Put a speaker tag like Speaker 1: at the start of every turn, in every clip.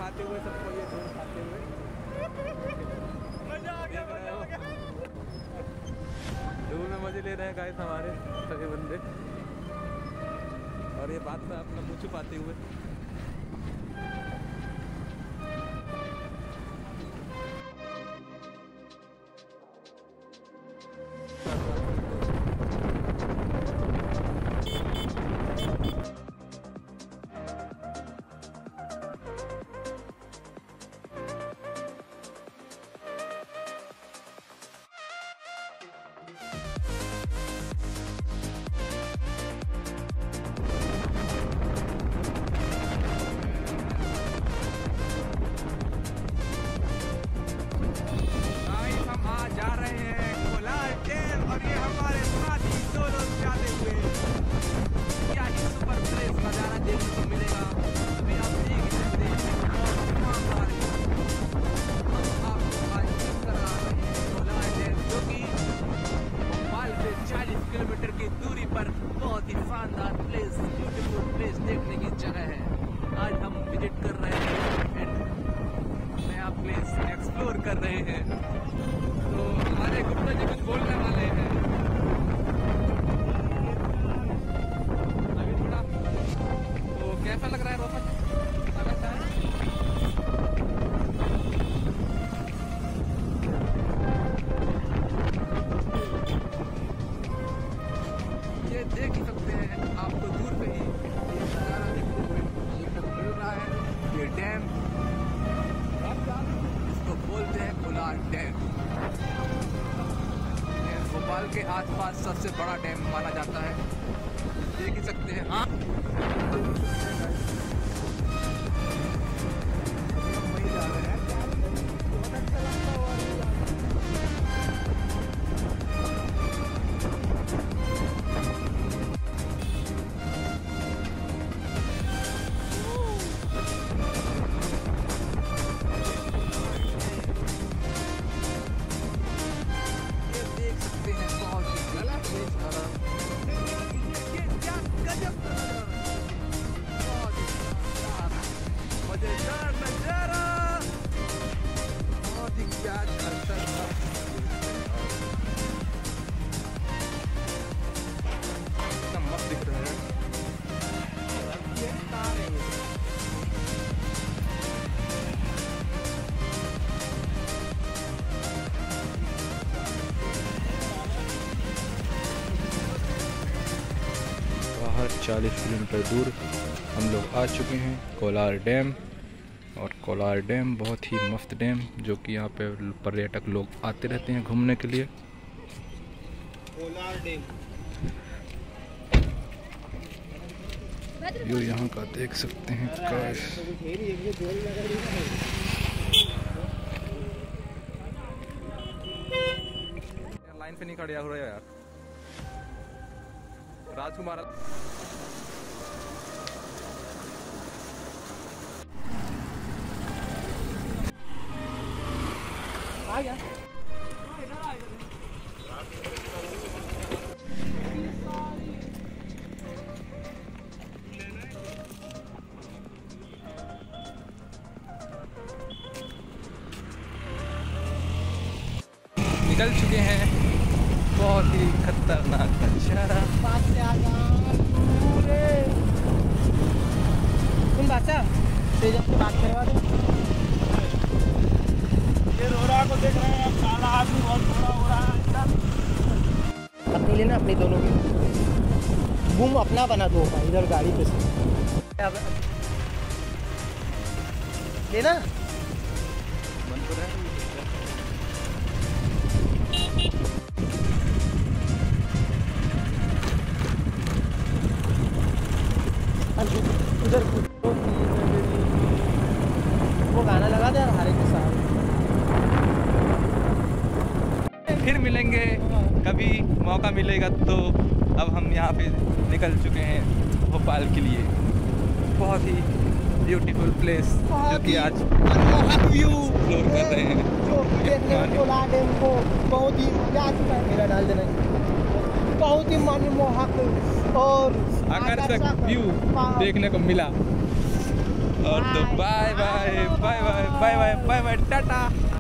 Speaker 1: खाते हुए सबको ये झोल खाते हुए मजा आ गया, मजा आ गया। झोल में मजे ले रहे हैं गाइस हमारे सभी बंदे, और ये बात था अपना मुँह छुपाते हुए। जा रहे हैं कोलार डैम, और ये हमारे साथी दो लोग जाते हुए क्या ही सुपर प्लेस नजारा देखने को मिलेगा। अभी आप देख ही सकते हैं हम आपको आज करा रहे हैं कोलार डैम, जो कि भोपाल से 40 किलोमीटर की दूरी पर बहुत ही शानदार प्लेस, ब्यूटीफुल प्लेस देखने की जगह है। आज हम विजिट कर रहे हैं एंड नया प्लेस एक्सप्लोर कर रहे हैं। तो हमारे गुप्ता जी कुछ बोलने वाले हैं अभी थोड़ा, तो कैसा लग रहा है रोहन? ये देख ही सकते हैं, आपको दूर पे ही ये नज़ारा देखने को मिल रहा है। ये डैम इसको बोलते हैं कोलार डैम, भोपाल के आसपास सबसे बड़ा डैम माना जाता है, देख ही सकते हैं। हाँ बाहर 40 किलोमीटर दूर हम लोग आ चुके हैं कोलार डैम, और कोलार डैम बहुत ही मस्त डैम, जो कि यहाँ पे पर्यटक लोग आते रहते हैं घूमने के लिए। कोलार डैम यो यहाँ का देख सकते हैं गाइस। लाइन पे नहीं खड़े हो रहे यार राजकुमार। आ गया निकल चुके हैं, बहुत ही खतरनाक नजारा। तुम बादशाह तेज से बात करवा दो। ये रोरा को देख रहे हैं, काला आदमी बहुत बड़ा हो रहा है। अपनी लेना, अपनी दोनों की बूम अपना बना दो इधर गाड़ी पे से लेना बंद कर रहा है। उधर वो गाना लगा दे हमारे के साथ। फिर मिलेंगे कभी मौका मिलेगा तो। अब हम यहाँ पे निकल चुके हैं भोपाल के लिए। बहुत ही ब्यूटीफुल प्लेस जो कि आज व्यू एक्सप्लोर कर रहे हैं।
Speaker 2: कोलार डैम को बहुत ही मजा आ चुका है। मेरा डाल देना, बहुत ही मनमोहक और
Speaker 1: आकर्षक व्यू देखने को मिला। और तो bye bye bye bye bye bye bye bye tata.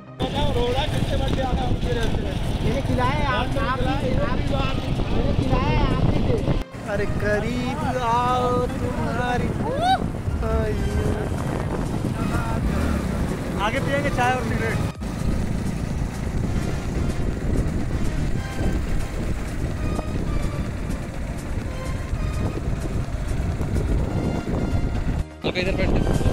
Speaker 2: मैंने खिलाया आपने। अरे करीब आओ तुम्हारी आगे पिएंगे चाय और सिगरेट।
Speaker 1: इधर बैठ